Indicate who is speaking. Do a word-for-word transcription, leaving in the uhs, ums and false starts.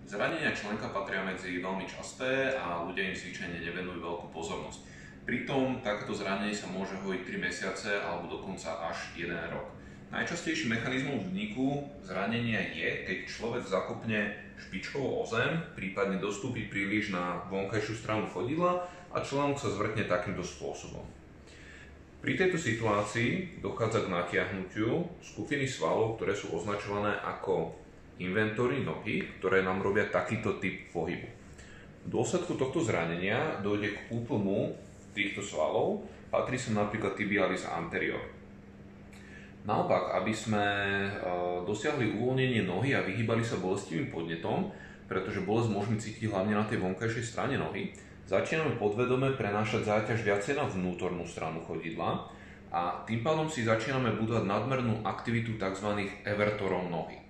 Speaker 1: Zranenia členka patria medzi veľmi časté a ľudia im zvyčajne nevenujú veľkú pozornosť. Pritom takéto zranenie sa môže hojiť tri mesiace alebo dokonca až jeden rok. Najčastejší mechanizmus vzniku zranenia je, keď človek zakopne špičkou o zem, prípadne dostúpi príliš na vonkajšiu stranu chodidla a článok sa zvrtne takýmto spôsobom. Pri tejto situácii dochádza k natiahnutiu skupiny svalov, ktoré sú označované ako inventory nohy, ktoré nám robia takýto typ pohybu. V dôsledku tohto zranenia dojde k útlmu týchto svalov, patrí sem napríklad tibialis anterior. Naopak, aby sme dosiahli uvoľnenie nohy a vyhýbali sa bolestivým podnetom, pretože bolesť môžeme cítiť hlavne na tej vonkajšej strane nohy, začíname podvedome prenášať záťaž viacej na vnútornú stranu chodidla a tým pádom si začíname budovať nadmernú aktivitu tzv. Evertorov nohy.